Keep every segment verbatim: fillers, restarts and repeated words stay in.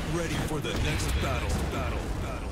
ready for the next battle. Battle. Battle.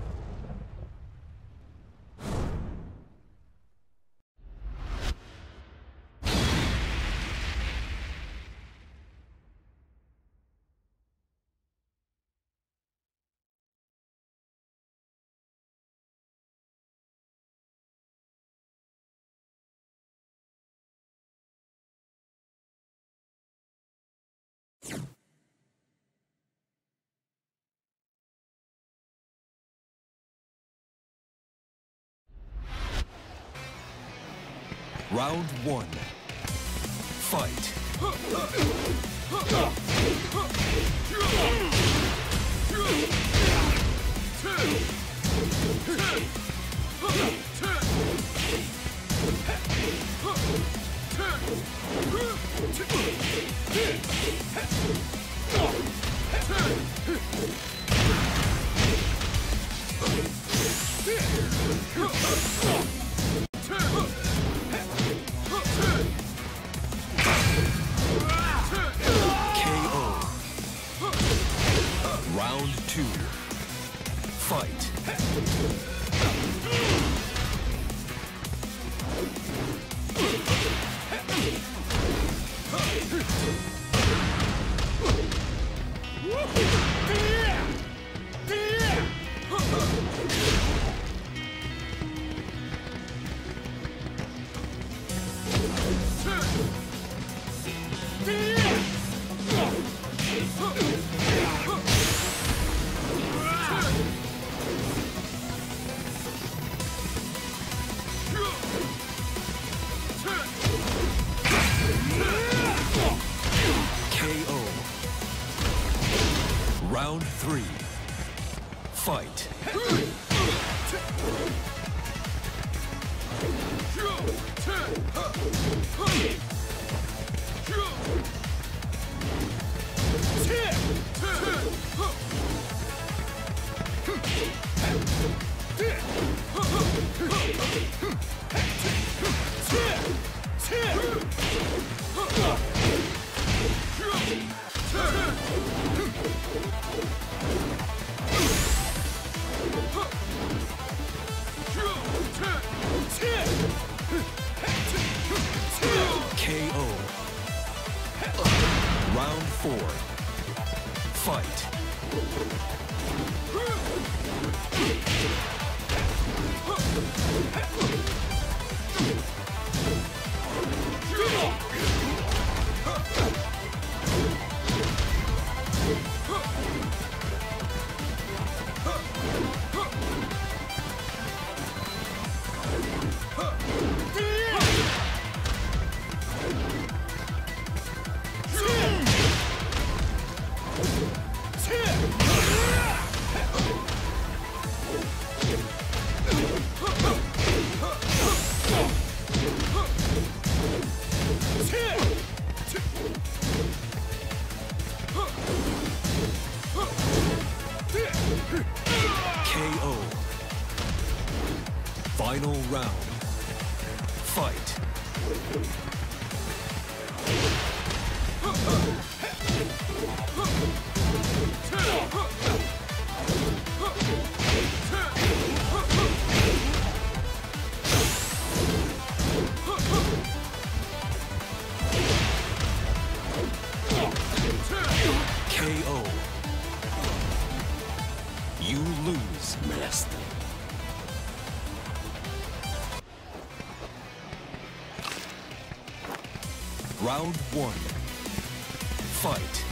Round one. Fight. Round two. Fight. Round three. Fight. K O. Round four. Fight. K O. Final round. Fight. K O. You lose, master. Round one. Fight.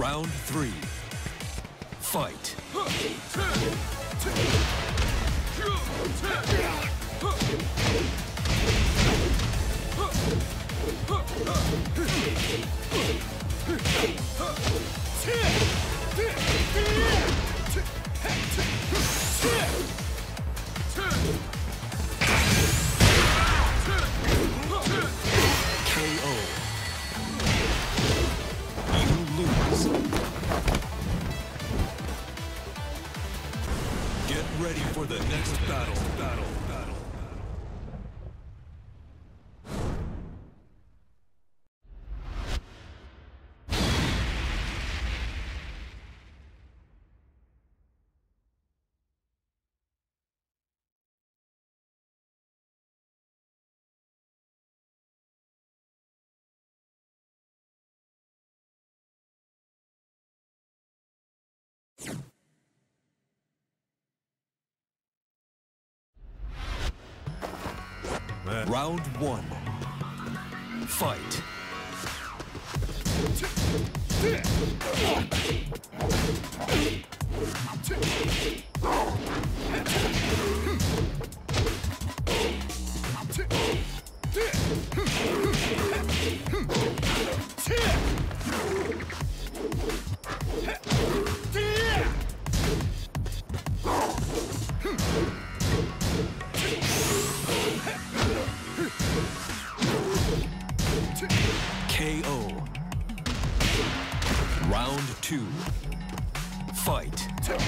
Round three. Fight. Ready for the next battle, battle, battle. Round one. Fight. K O. Round two. Fight.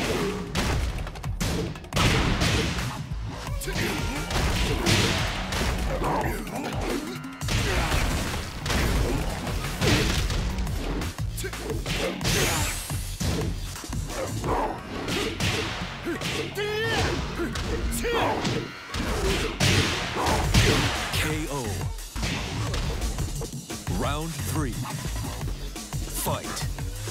K O. Round three. Fight.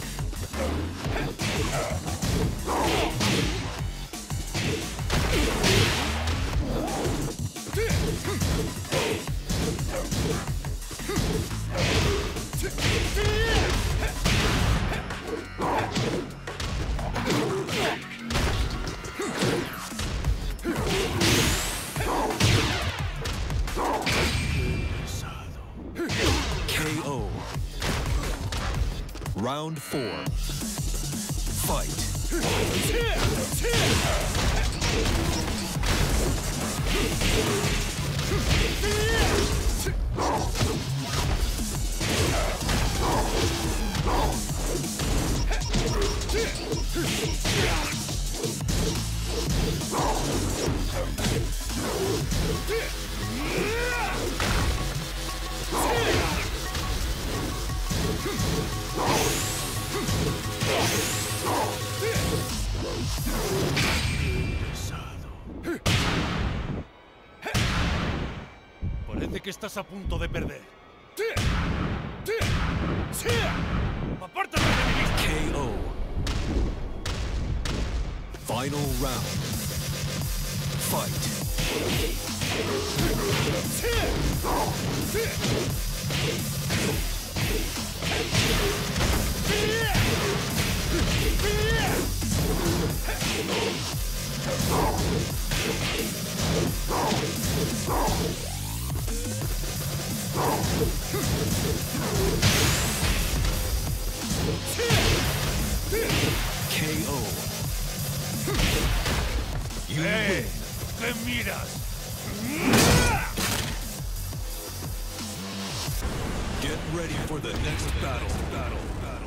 K O. Round four. Fight. Parece que estás a punto de perder. ¡Apártate de mí! K O. Final round. Fight. K O. You ¡Eh! win. ¿Qué miras? Get ready for the next battle, battle, battle.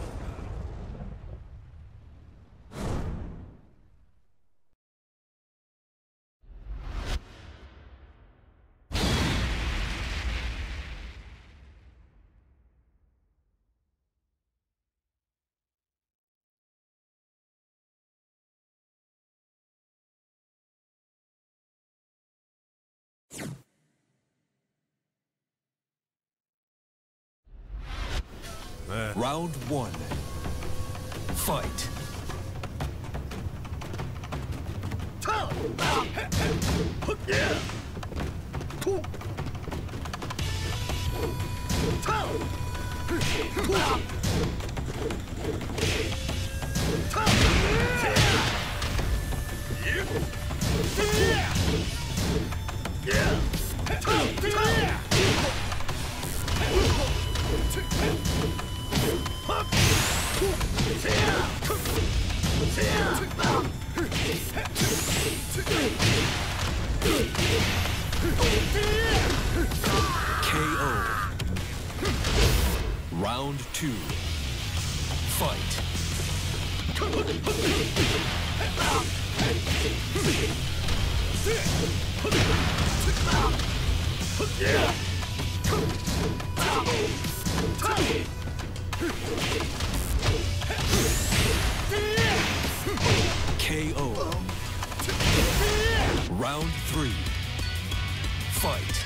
Round one. Fight. K O. Round two. Fight. K O. Round three. Fight.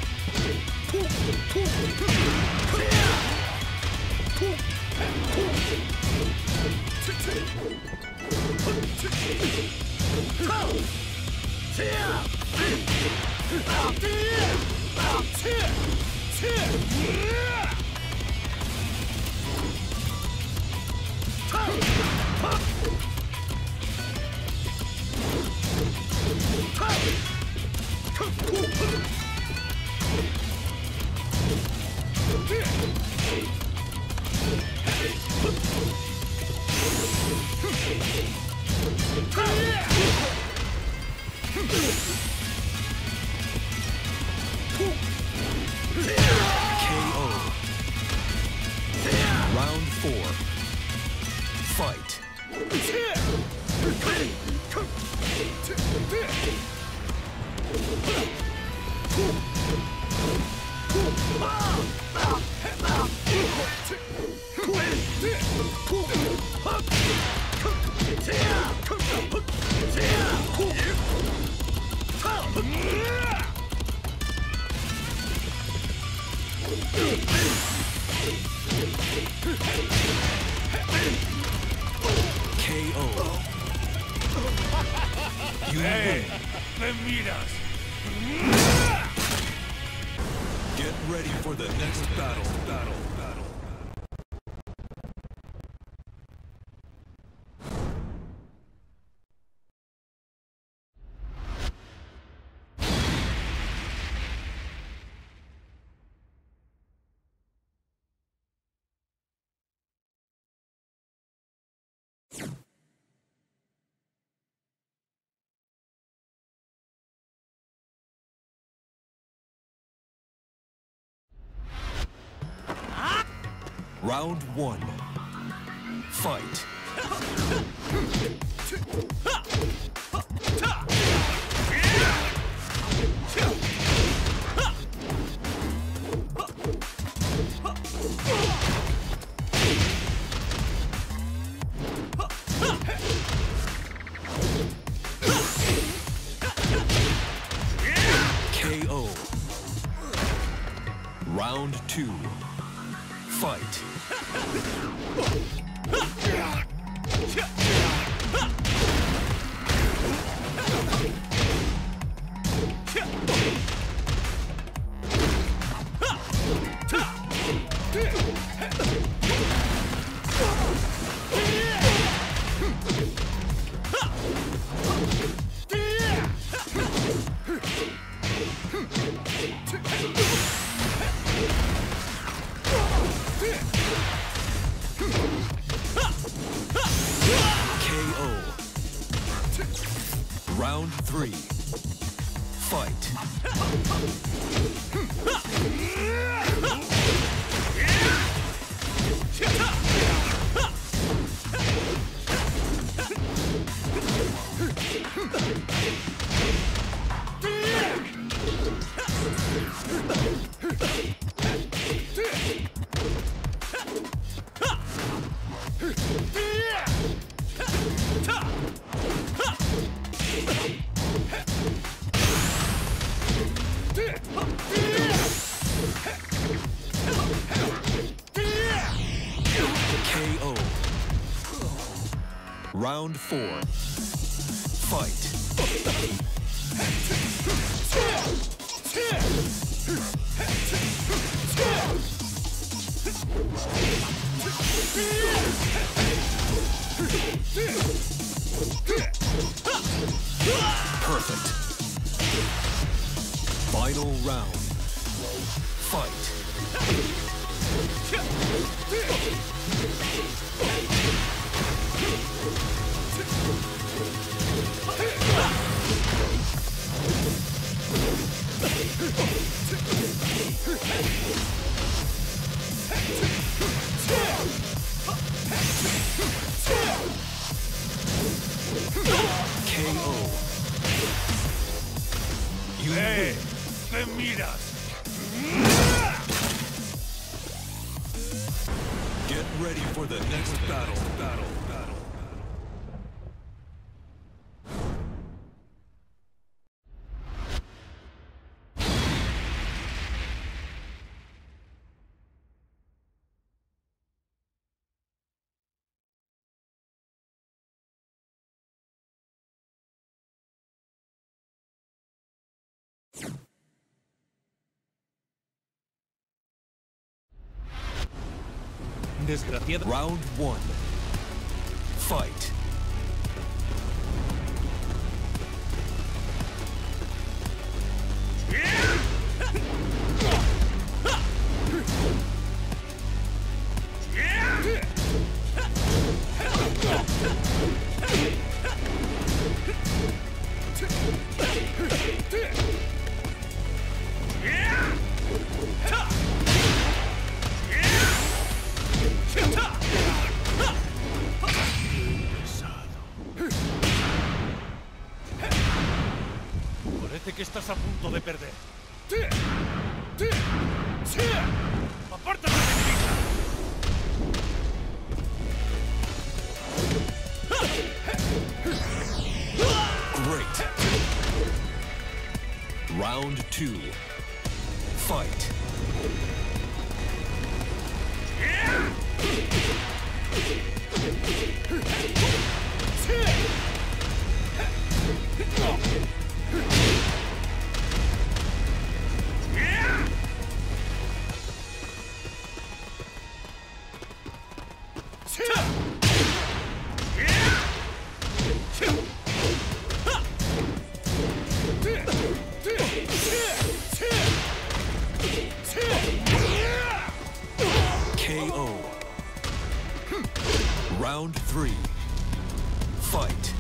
Round four. Fight. K O. You ¡Eh! win. ¡Me miras! Get ready for the next battle. Battle. Battle. Round one. Fight. K O. Round two. Fight. Round three. Fight. K O. Round four. Fight. Perfect. Final round. Fight. ready for the next battle. Battle. Battle. Desgraciado. Round one. Fight. Parece que estás a punto de perder. ¡Apártate de mi vista! Great. Round two. Fight. K O. Round three. Fight.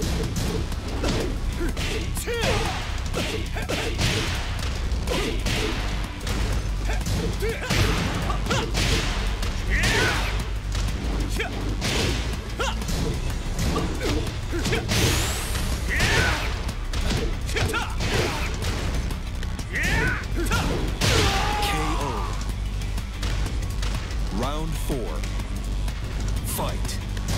K O. Round four. Fight.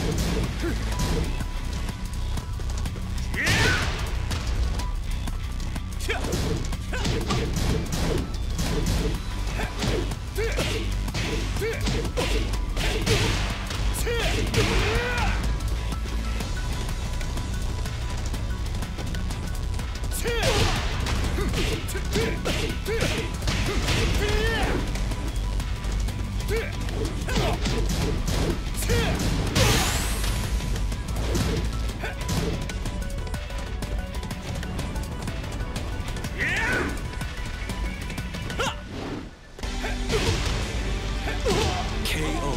K O.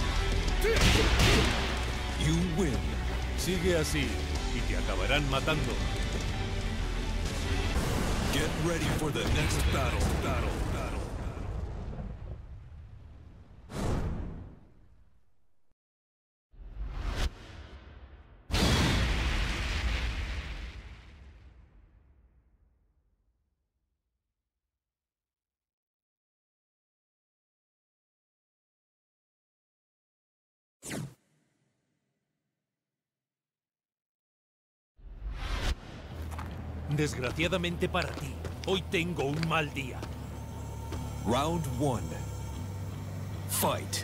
You win. Sigue así y te acabarán matando. Get ready for the next battle. Battle. Battle. Desgraciadamente para ti, hoy tengo un mal día. Round one. Fight.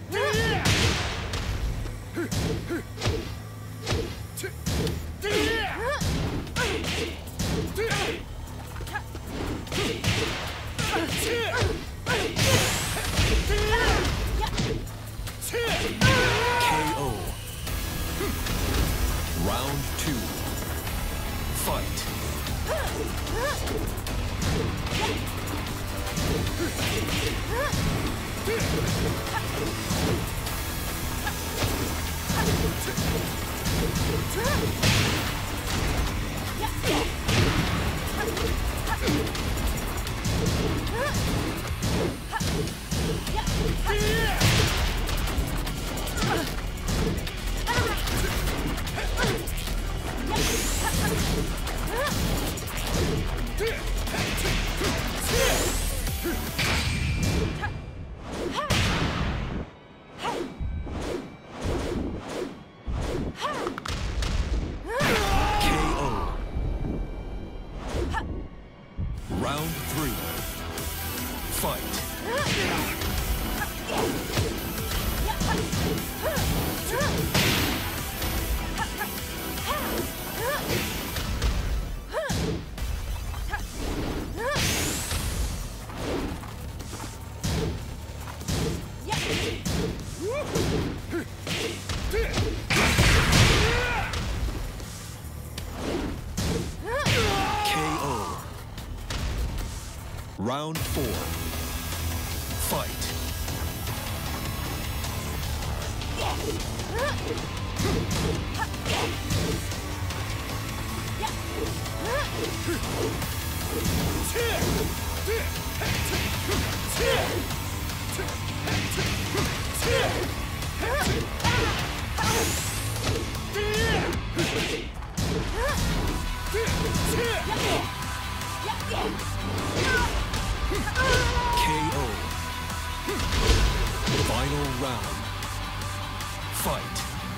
K O. Round two. Fight. Round four. Fight. K O. Final round. Fight.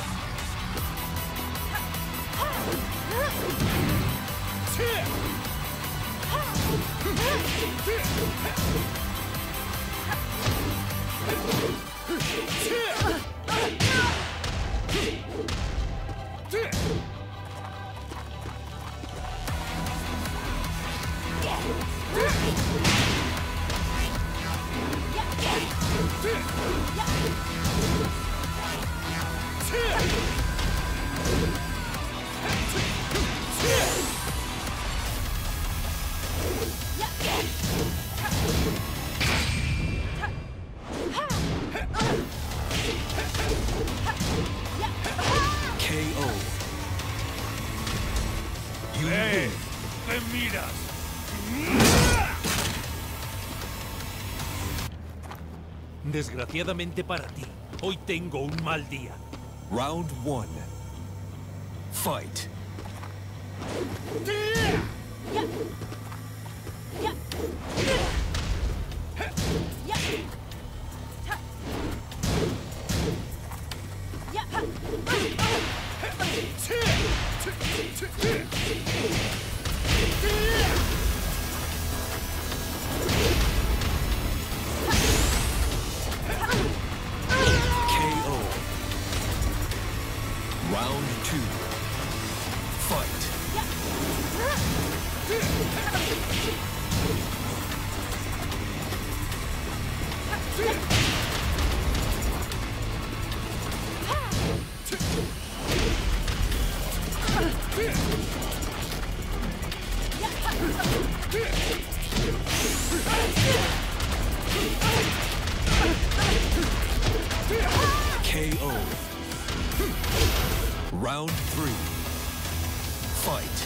K O. You ¡Eh! win. ¿Qué miras? Desgraciadamente para ti, hoy tengo un mal día. Round one. Fight. K O. Round two. Fight. K O. Round three. Fight.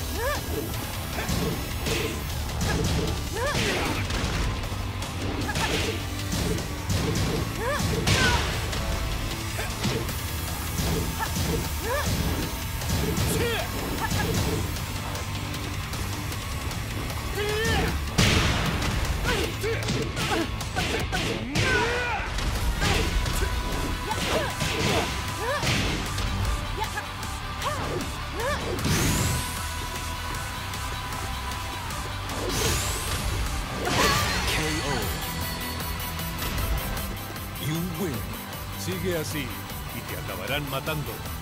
K O. You win. Sigue así y te acabarán matando.